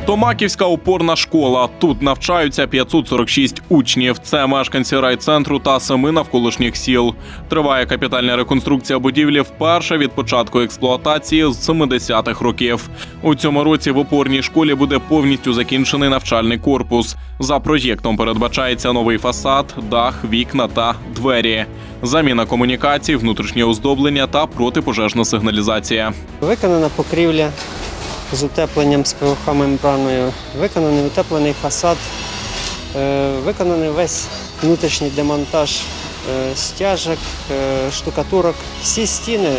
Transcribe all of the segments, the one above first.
Томаківська опорна школа. Тут навчаються 546 учнів. Це мешканці райцентру та 7 навколишніх сіл. Триває капітальна реконструкція будівлі вперше від початку експлуатації з 70-х років. У цьому році в опорній школі буде повністю закінчений навчальний корпус. За проєктом передбачається новий фасад, дах, вікна та двері. Заміна комунікацій, внутрішнє оздоблення та протипожежна сигналізація. Виконана покрівля з утепленням з ПВХ-мембраною, виконаний утеплений фасад, виконаний весь внутрішній демонтаж стяжок, штукатурок. Всі стіни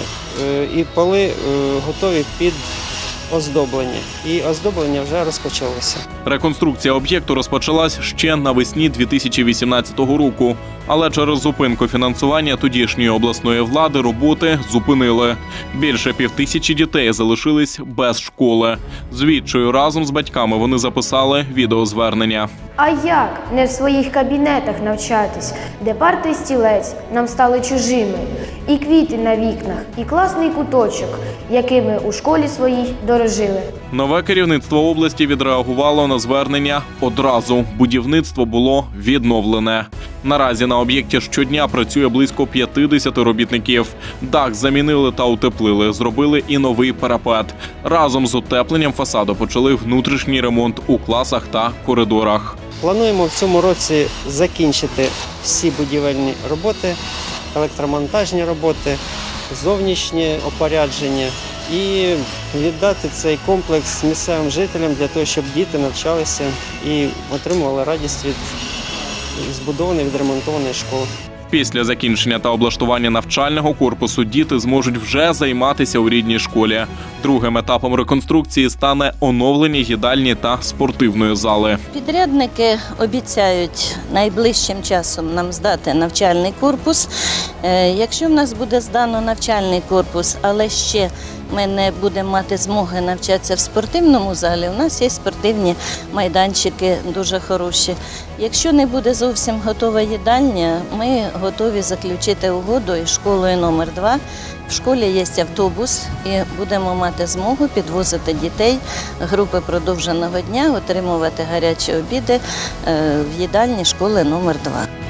і поли готові під оздоблення. І оздоблення вже розпочалося. Реконструкція об'єкту розпочалась ще навесні 2018 року. Але через зупинку фінансування тодішньої обласної влади роботи зупинили. Більше 5000 дітей залишились без школи. Звідчою разом з батьками вони записали відеозвернення. А як не в своїх кабінетах навчатись, де парти і стілець нам стали чужими, і квіти на вікнах, і класний куточок, якими у школі своїй дорожили. Нове керівництво області відреагувало на звернення одразу. Будівництво було відновлене. Наразі на об'єкті щодня працює близько 50 робітників. Дах замінили та утеплили, зробили і новий парапет. Разом з утепленням фасаду почали внутрішній ремонт у класах та коридорах. Плануємо в цьому році закінчити всі будівельні роботи, електромонтажні роботи, зовнішнє опорядження і віддати цей комплекс місцевим жителям для того, щоб діти навчалися і отримували радість від збудованої, відремонтованої школи. Після закінчення та облаштування навчального корпусу діти зможуть вже займатися у рідній школі. Другим етапом реконструкції стане оновлення їдальні та спортивної зали. Підрядники обіцяють найближчим часом нам здати навчальний корпус. Якщо в нас буде здано навчальний корпус, але ще ми не будемо мати змоги навчатися в спортивному залі, у нас є спортивні майданчики дуже хороші. Якщо не буде зовсім готова їдальня, ми готові заключити угоду із школою номер 2. В школі є автобус і будемо мати змогу підвозити дітей, групи продовженого дня, отримувати гарячі обіди в їдальні школи номер 2.